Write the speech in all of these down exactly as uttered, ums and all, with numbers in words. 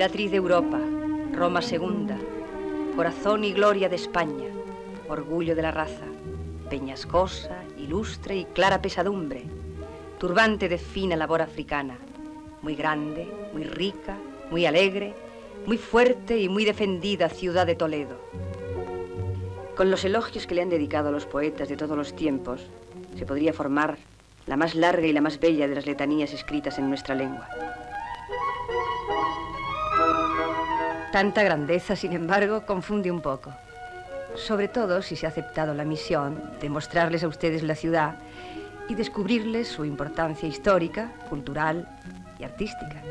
emperatriz de Europa, Roma segunda, corazón y gloria de España, orgullo de la raza, peñascosa, ilustre y clara pesadumbre, turbante de fina labor africana, muy grande, muy rica, muy alegre, muy fuerte y muy defendida ciudad de Toledo. Con los elogios que le han dedicado los poetas de todos los tiempos, se podría formar la más larga y la más bella de las letanías escritas en nuestra lengua. Tanta grandeza, sin embargo, confunde un poco. Sobre todo si se ha aceptado la misión de mostrarles a ustedes la ciudad y descubrirles su importancia histórica, cultural y artística.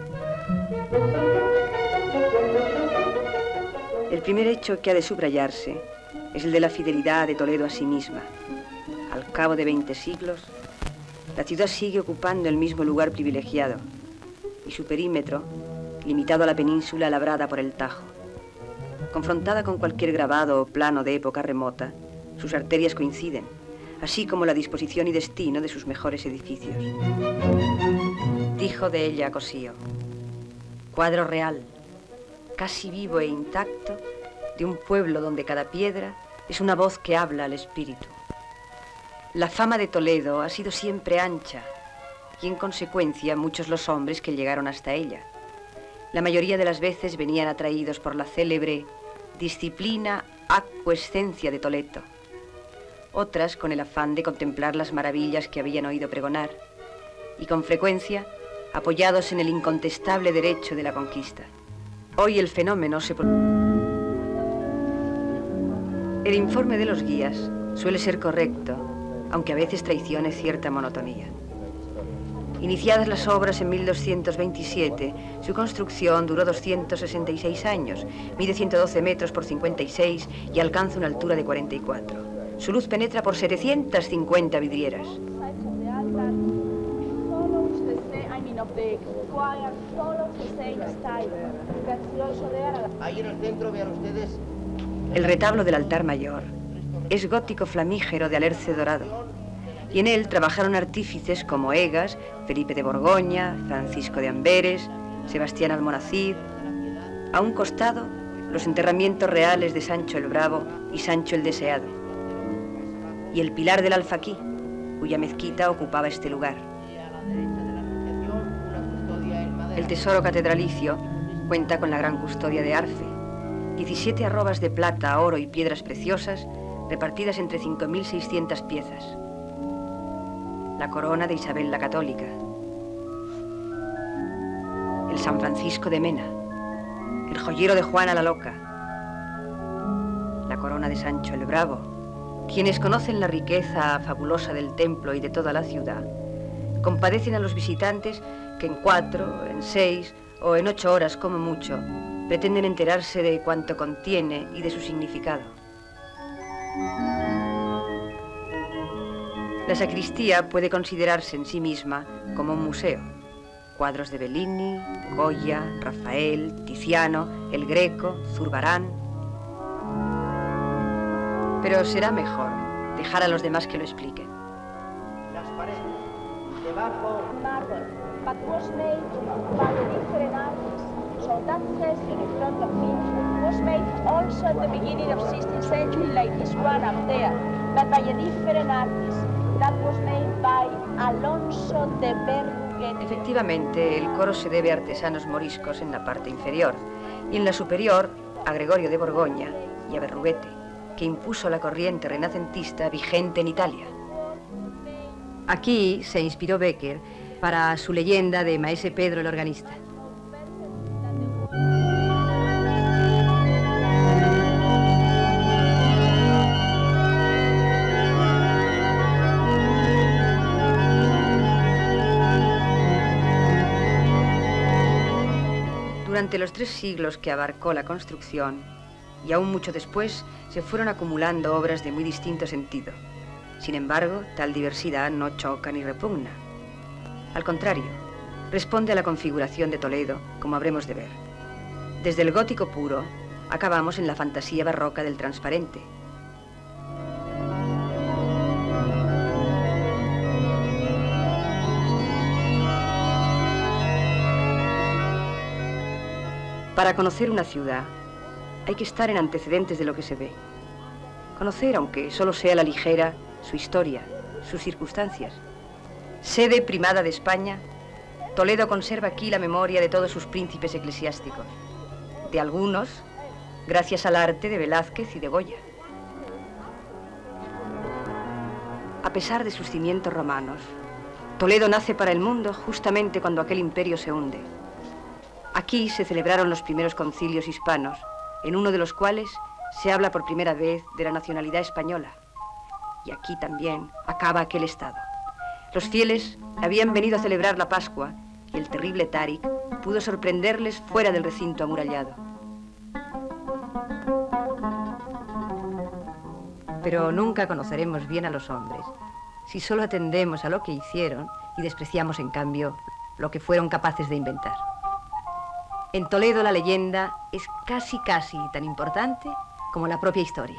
El primer hecho que ha de subrayarse es el de la fidelidad de Toledo a sí misma. Al cabo de veinte siglos, la ciudad sigue ocupando el mismo lugar privilegiado y su perímetro, limitado a la península labrada por el Tajo. Confrontada con cualquier grabado o plano de época remota, sus arterias coinciden, así como la disposición y destino de sus mejores edificios. Dijo de ella Cosío: cuadro real, casi vivo e intacto, de un pueblo donde cada piedra es una voz que habla al espíritu. La fama de Toledo ha sido siempre ancha y, en consecuencia, muchos los hombres que llegaron hasta ella. La mayoría de las veces venían atraídos por la célebre disciplina acuescencia de Toledo, otras con el afán de contemplar las maravillas que habían oído pregonar y, con frecuencia, apoyados en el incontestable derecho de la conquista. Hoy el fenómeno se... El informe de los guías suele ser correcto, aunque a veces traicione cierta monotonía. Iniciadas las obras en mil doscientos veintisiete, su construcción duró doscientos sesenta y seis años, mide ciento doce metros por cincuenta y seis y alcanza una altura de cuarenta y cuatro. Su luz penetra por setecientas cincuenta vidrieras. Ahí en el centro, vean ustedes. El retablo del altar mayor es gótico flamígero de alerce dorado, y en él trabajaron artífices como Egas, Felipe de Borgoña, Francisco de Amberes, Sebastián Almonacid. A un costado, los enterramientos reales de Sancho el Bravo y Sancho el Deseado, y el pilar del Alfaquí, cuya mezquita ocupaba este lugar. El tesoro catedralicio cuenta con la gran custodia de Arfe, diecisiete arrobas de plata, oro y piedras preciosas repartidas entre cinco mil seiscientas piezas. La corona de Isabel la Católica, el San Francisco de Mena, el joyero de Juana la Loca, la corona de Sancho el Bravo. Quienes conocen la riqueza fabulosa del templo y de toda la ciudad, compadecen a los visitantes que en cuatro, en seis o en ocho horas como mucho, pretenden enterarse de cuánto contiene y de su significado. La sacristía puede considerarse en sí misma como un museo. Cuadros de Bellini, Goya, Rafael, Tiziano, El Greco, Zurbarán. Pero será mejor dejar a los demás que lo expliquen. Las paredes, debajo. Marble, but was made by different artists. So that chest in front of me was made also at the beginning of sixteenth century, like this one up there, but by a different artist. That was made by Alonso de Berruguete. Efectivamente, el coro se debe a artesanos moriscos en la parte inferior y en la superior a Gregorio de Borgoña y a Berruguete, que impuso la corriente renacentista vigente en Italia. Aquí se inspiró Becker para su leyenda de Maese Pedro el organista. Durante los tres siglos que abarcó la construcción, y aún mucho después, se fueron acumulando obras de muy distinto sentido. Sin embargo, tal diversidad no choca ni repugna. Al contrario, responde a la configuración de Toledo, como habremos de ver. Desde el gótico puro, acabamos en la fantasía barroca del transparente. Para conocer una ciudad, hay que estar en antecedentes de lo que se ve. Conocer, aunque solo sea a la ligera, su historia, sus circunstancias. Sede primada de España, Toledo conserva aquí la memoria de todos sus príncipes eclesiásticos. De algunos, gracias al arte de Velázquez y de Goya. A pesar de sus cimientos romanos, Toledo nace para el mundo justamente cuando aquel imperio se hunde. Aquí se celebraron los primeros concilios hispanos, en uno de los cuales se habla por primera vez de la nacionalidad española. Y aquí también acaba aquel estado. Los fieles habían venido a celebrar la Pascua y el terrible Táric pudo sorprenderles fuera del recinto amurallado. Pero nunca conoceremos bien a los hombres si solo atendemos a lo que hicieron y despreciamos, en cambio, lo que fueron capaces de inventar. En Toledo la leyenda es casi, casi tan importante como la propia historia.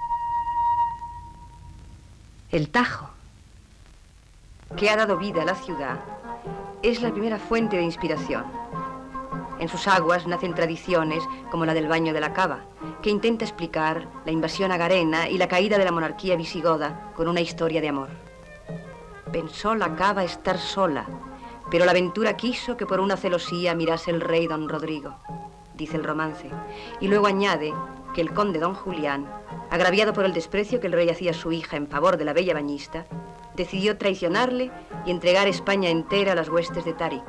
El Tajo, que ha dado vida a la ciudad, es la primera fuente de inspiración. En sus aguas nacen tradiciones como la del baño de la cava, que intenta explicar la invasión agarena y la caída de la monarquía visigoda con una historia de amor. Pensó la cava estar sola, pero la aventura quiso que por una celosía mirase el rey don Rodrigo, dice el romance, y luego añade que el conde don Julián, agraviado por el desprecio que el rey hacía a su hija en favor de la bella bañista, decidió traicionarle y entregar España entera a las huestes de Táric.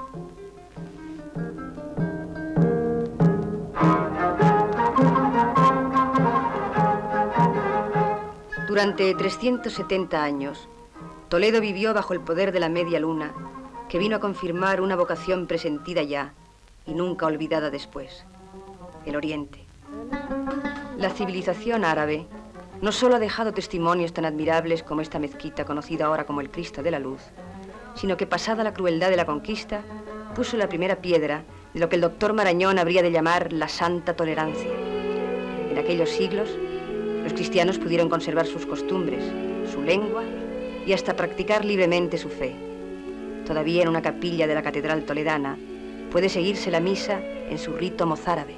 Durante trescientos setenta años, Toledo vivió bajo el poder de la media luna, que vino a confirmar una vocación presentida ya y nunca olvidada después: el Oriente. La civilización árabe no solo ha dejado testimonios tan admirables como esta mezquita conocida ahora como el Cristo de la Luz, sino que, pasada la crueldad de la conquista, puso la primera piedra de lo que el doctor Marañón habría de llamar la Santa Tolerancia. En aquellos siglos, los cristianos pudieron conservar sus costumbres, su lengua y hasta practicar libremente su fe. Todavía en una capilla de la Catedral Toledana puede seguirse la misa en su rito mozárabe.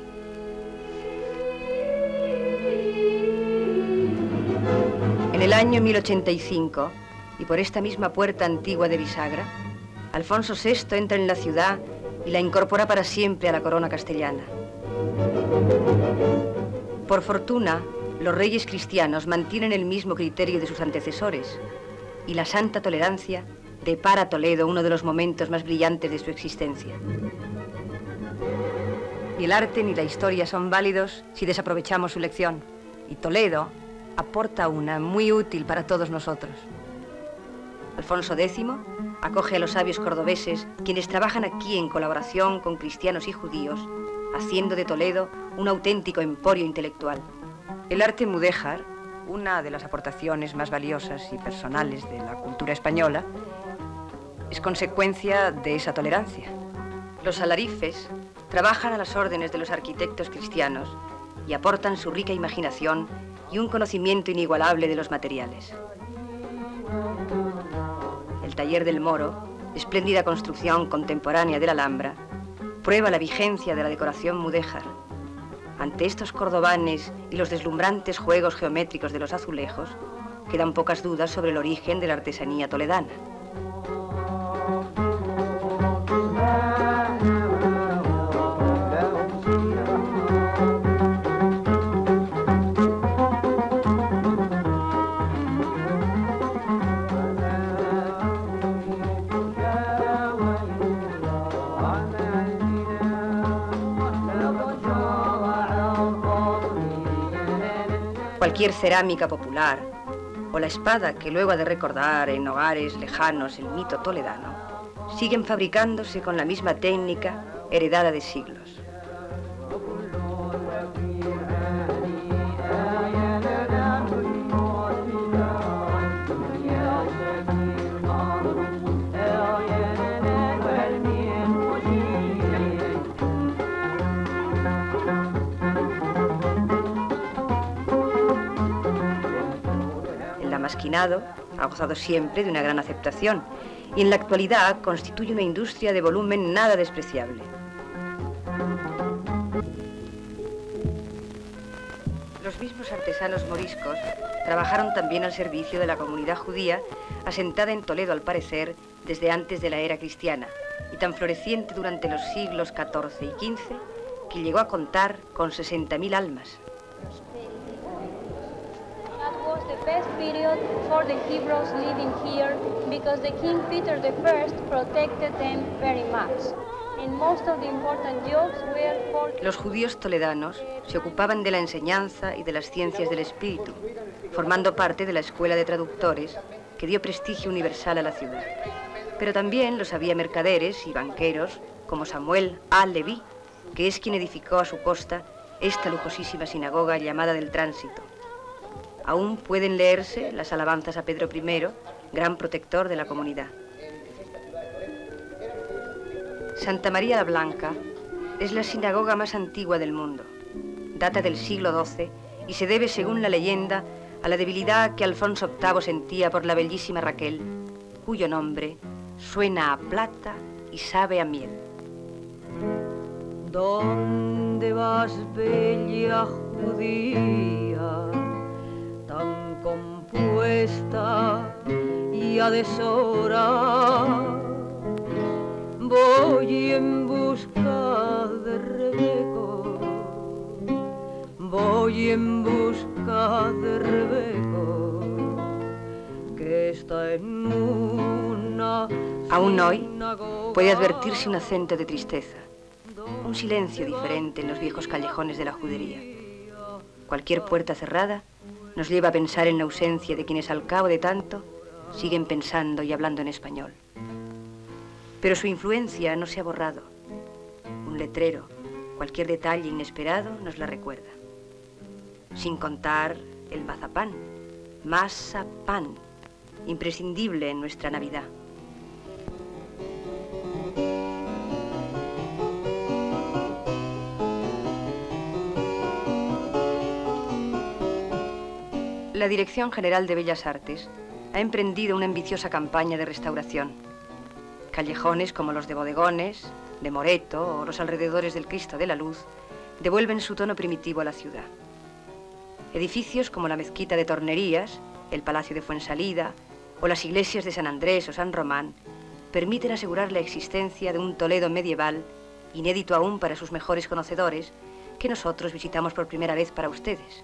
En el año mil ochenta y cinco, y por esta misma puerta antigua de bisagra, Alfonso sexto entra en la ciudad y la incorpora para siempre a la corona castellana. Por fortuna, los reyes cristianos mantienen el mismo criterio de sus antecesores, y la Santa Tolerancia depara a Toledo uno de los momentos más brillantes de su existencia. Ni el arte ni la historia son válidos si desaprovechamos su lección, y Toledo aporta una muy útil para todos nosotros. Alfonso décimo acoge a los sabios cordobeses, quienes trabajan aquí en colaboración con cristianos y judíos, haciendo de Toledo un auténtico emporio intelectual. El arte mudéjar, una de las aportaciones más valiosas y personales de la cultura española, es consecuencia de esa tolerancia. Los alarifes trabajan a las órdenes de los arquitectos cristianos y aportan su rica imaginación y un conocimiento inigualable de los materiales. El taller del Moro, espléndida construcción contemporánea de la Alhambra, prueba la vigencia de la decoración mudéjar. Ante estos cordobanes y los deslumbrantes juegos geométricos de los azulejos, quedan pocas dudas sobre el origen de la artesanía toledana. Cualquier cerámica popular o la espada que luego ha de recordar en hogares lejanos el mito toledano, siguen fabricándose con la misma técnica heredada de siglos. Ha gozado siempre de una gran aceptación y en la actualidad constituye una industria de volumen nada despreciable. Los mismos artesanos moriscos trabajaron también al servicio de la comunidad judía, asentada en Toledo, al parecer, desde antes de la era cristiana, y tan floreciente durante los siglos catorce y quince, que llegó a contar con sesenta mil almas. That was the best period for the Hebrews living here because the King Peter the First protected them very much. And most of the important jobs were for... Los judíos toledanos se ocupaban de la enseñanza y de las ciencias del espíritu, formando parte de la escuela de traductores que dio prestigio universal a la ciudad. Pero también los había mercaderes y banqueros como Samuel A. Leví, que es quien edificó a su costa esta lujosísima sinagoga llamada del Tránsito. Aún pueden leerse las alabanzas a Pedro primero, gran protector de la comunidad. Santa María la Blanca es la sinagoga más antigua del mundo. Data del siglo doce y se debe, según la leyenda, a la debilidad que Alfonso octavo sentía por la bellísima Raquel, cuyo nombre suena a plata y sabe a miel. ¿Dónde vas, bella judía, tan compuesta y a deshora? Voy en busca de Rebeco, voy en busca de Rebeco, que está en una... Aún hoy puede advertirse un acento de tristeza, un silencio diferente en los viejos callejones de la judería. Cualquier puerta cerrada nos lleva a pensar en la ausencia de quienes al cabo de tanto siguen pensando y hablando en español. Pero su influencia no se ha borrado. Un letrero, cualquier detalle inesperado nos la recuerda. Sin contar el mazapán, mazapán, imprescindible en nuestra Navidad. La Dirección General de Bellas Artes ha emprendido una ambiciosa campaña de restauración. Callejones como los de Bodegones, de Moreto o los alrededores del Cristo de la Luz devuelven su tono primitivo a la ciudad. Edificios como la Mezquita de Tornerías, el Palacio de Fuensalida o las iglesias de San Andrés o San Román permiten asegurar la existencia de un Toledo medieval, inédito aún para sus mejores conocedores, que nosotros visitamos por primera vez para ustedes.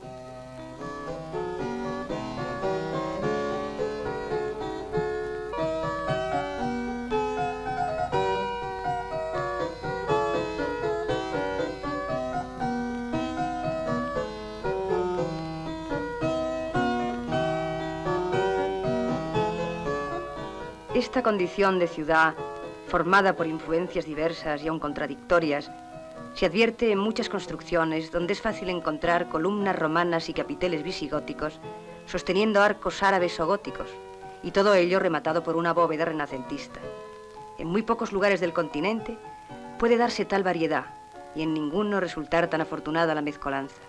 Esta condición de ciudad, formada por influencias diversas y aún contradictorias, se advierte en muchas construcciones donde es fácil encontrar columnas romanas y capiteles visigóticos sosteniendo arcos árabes o góticos, y todo ello rematado por una bóveda renacentista. En muy pocos lugares del continente puede darse tal variedad y en ninguno resultar tan afortunada la mezcolanza.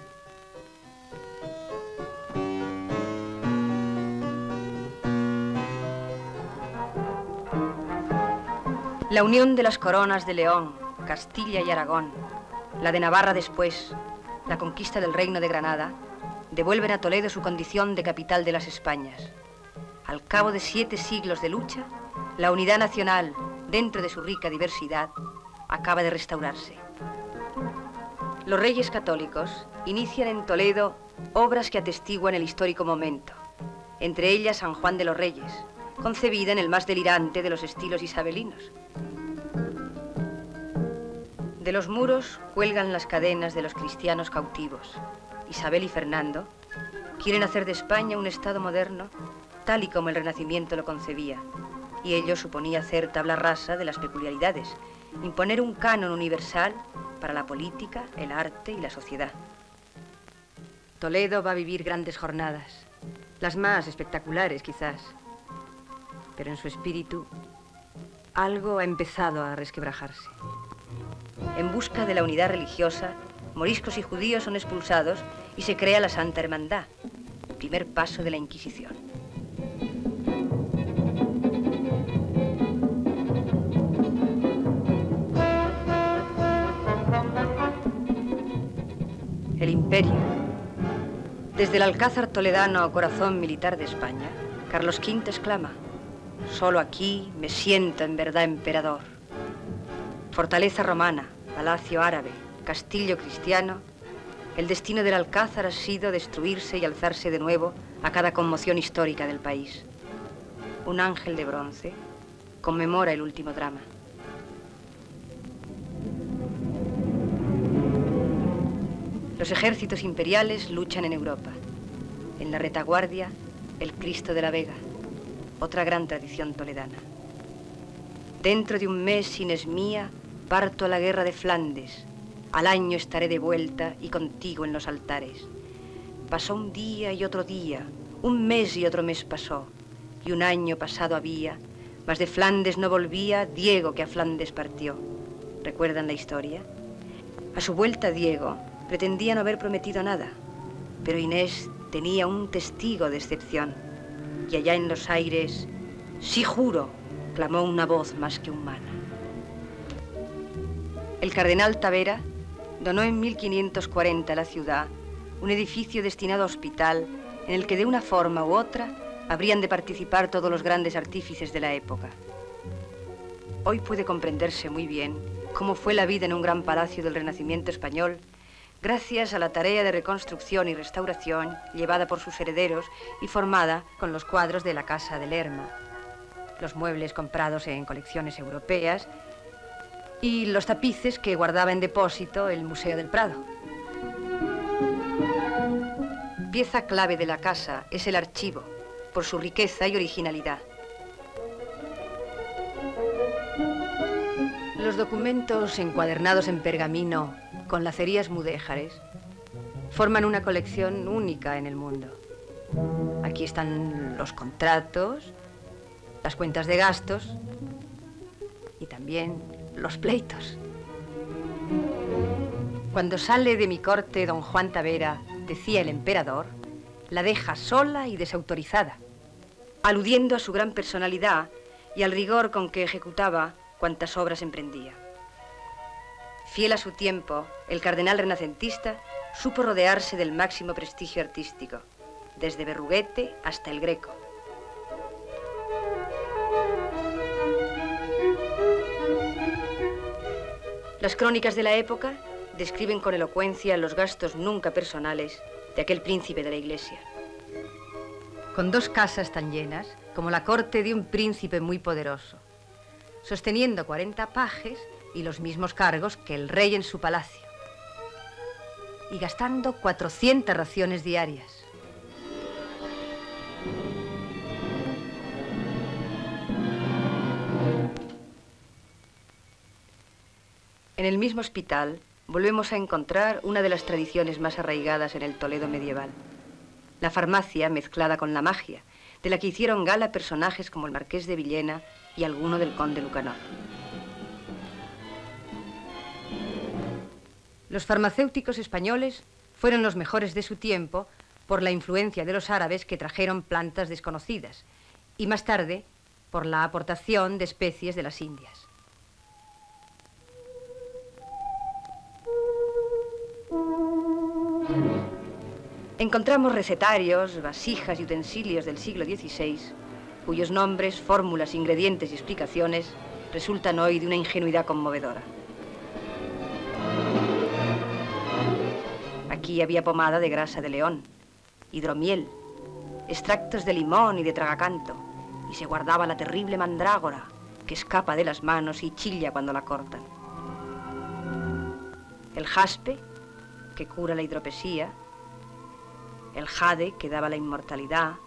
La unión de las coronas de León, Castilla y Aragón, la de Navarra después, la conquista del Reino de Granada, devuelven a Toledo su condición de capital de las Españas. Al cabo de siete siglos de lucha, la unidad nacional, dentro de su rica diversidad, acaba de restaurarse. Los reyes católicos inician en Toledo obras que atestiguan el histórico momento, entre ellas San Juan de los Reyes, concebida en el más delirante de los estilos isabelinos. De los muros cuelgan las cadenas de los cristianos cautivos. Isabel y Fernando quieren hacer de España un Estado moderno, tal y como el Renacimiento lo concebía, y ello suponía hacer tabla rasa de las peculiaridades, imponer un canon universal para la política, el arte y la sociedad. Toledo va a vivir grandes jornadas, las más espectaculares quizás, pero en su espíritu algo ha empezado a resquebrajarse. En busca de la unidad religiosa, moriscos y judíos son expulsados y se crea la Santa Hermandad, primer paso de la Inquisición. El imperio, Desde el Alcázar toledano, corazón militar de España, Carlos quinto exclama: solo aquí me siento en verdad emperador. Fortaleza romana, palacio árabe, castillo cristiano, el destino del Alcázar ha sido destruirse y alzarse de nuevo a cada conmoción histórica del país. Un ángel de bronce conmemora el último drama. Los ejércitos imperiales luchan en Europa. En la retaguardia, el Cristo de la Vega, otra gran tradición toledana. Dentro de un mes, Inés mía, parto a la guerra de Flandes. Al año estaré de vuelta y contigo en los altares. Pasó un día y otro día, un mes y otro mes pasó, y un año pasado había, mas de Flandes no volvía Diego, que a Flandes partió. ¿Recuerdan la historia? A su vuelta Diego pretendía no haber prometido nada, pero Inés tenía un testigo de excepción, y allá en los aires, sí juro, clamó una voz más que humana. El cardenal Tavera donó en mil quinientos cuarenta a la ciudad un edificio destinado a hospital en el que de una forma u otra habrían de participar todos los grandes artífices de la época. Hoy puede comprenderse muy bien cómo fue la vida en un gran palacio del Renacimiento español gracias a la tarea de reconstrucción y restauración llevada por sus herederos y formada con los cuadros de la Casa de Lerma, los muebles comprados en colecciones europeas y los tapices que guardaba en depósito el Museo del Prado. Pieza clave de la casa es el archivo, por su riqueza y originalidad. Los documentos encuadernados en pergamino con lacerías mudéjares forman una colección única en el mundo. Aquí están los contratos, las cuentas de gastos y también los pleitos. Cuando sale de mi corte don Juan Tavera, decía el emperador, la deja sola y desautorizada, aludiendo a su gran personalidad y al rigor con que ejecutaba cuantas obras emprendía. Fiel a su tiempo, el cardenal renacentista supo rodearse del máximo prestigio artístico, desde Berruguete hasta el Greco. Las crónicas de la época describen con elocuencia los gastos nunca personales de aquel príncipe de la Iglesia. Con dos casas tan llenas como la corte de un príncipe muy poderoso, sosteniendo cuarenta pajes y los mismos cargos que el rey en su palacio, y gastando cuatrocientas raciones diarias. En el mismo hospital volvemos a encontrar una de las tradiciones más arraigadas en el Toledo medieval, la farmacia mezclada con la magia, de la que hicieron gala personajes como el Marqués de Villena y alguno del Conde Lucanor. Los farmacéuticos españoles fueron los mejores de su tiempo por la influencia de los árabes que trajeron plantas desconocidas y más tarde por la aportación de especies de las Indias. Encontramos recetarios, vasijas y utensilios del siglo dieciséis, cuyos nombres, fórmulas, ingredientes y explicaciones resultan hoy de una ingenuidad conmovedora. Aquí había pomada de grasa de león, hidromiel, extractos de limón y de tragacanto, y se guardaba la terrible mandrágora que escapa de las manos y chilla cuando la cortan. El jaspe, que cura la hidropesía, el jade, que daba la inmortalidad,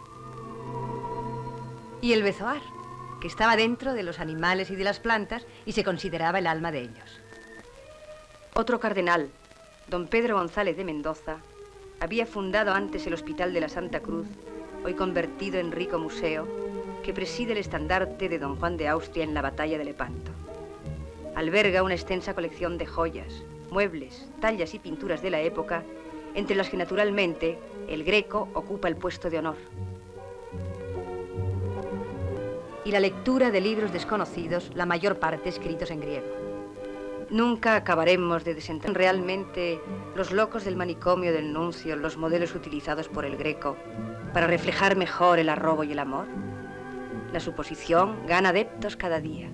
y el bezoar, que estaba dentro de los animales y de las plantas y se consideraba el alma de ellos. Otro cardenal, don Pedro González de Mendoza, había fundado antes el Hospital de la Santa Cruz, hoy convertido en rico museo, que preside el estandarte de don Juan de Austria en la batalla de Lepanto. Alberga una extensa colección de joyas, muebles, tallas y pinturas de la época, entre las que naturalmente el Greco ocupa el puesto de honor. Y la lectura de libros desconocidos, la mayor parte escritos en griego. Nunca acabaremos de desentender realmente los locos del manicomio del Nuncio, los modelos utilizados por el Greco para reflejar mejor el arrobo y el amor. La suposición gana adeptos cada día.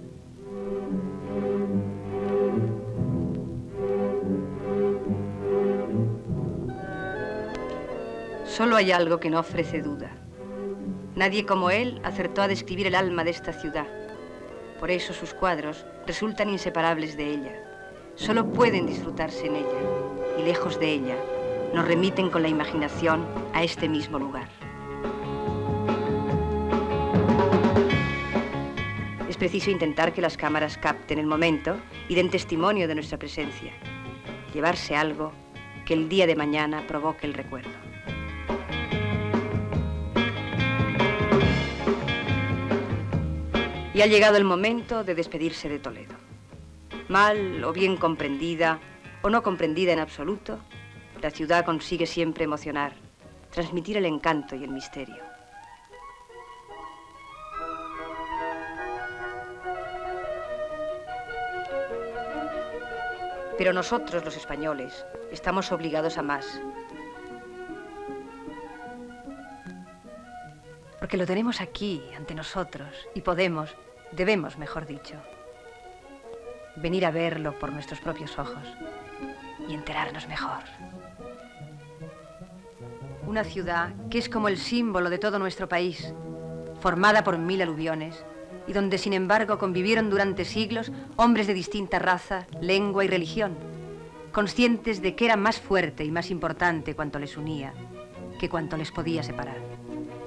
Solo hay algo que no ofrece duda. Nadie como él acertó a describir el alma de esta ciudad. Por eso sus cuadros resultan inseparables de ella. Solo pueden disfrutarse en ella, y lejos de ella, nos remiten con la imaginación a este mismo lugar. Es preciso intentar que las cámaras capten el momento y den testimonio de nuestra presencia. Llevarse algo que el día de mañana provoque el recuerdo. Y ha llegado el momento de despedirse de Toledo. Mal o bien comprendida, o no comprendida en absoluto, la ciudad consigue siempre emocionar, transmitir el encanto y el misterio. Pero nosotros, los españoles, estamos obligados a más. Porque lo tenemos aquí, ante nosotros, y podemos, debemos, mejor dicho, venir a verlo por nuestros propios ojos y enterarnos mejor. Una ciudad que es como el símbolo de todo nuestro país, formada por mil aluviones, y donde, sin embargo, convivieron durante siglos hombres de distinta raza, lengua y religión, conscientes de que era más fuerte y más importante cuanto les unía que cuanto les podía separar.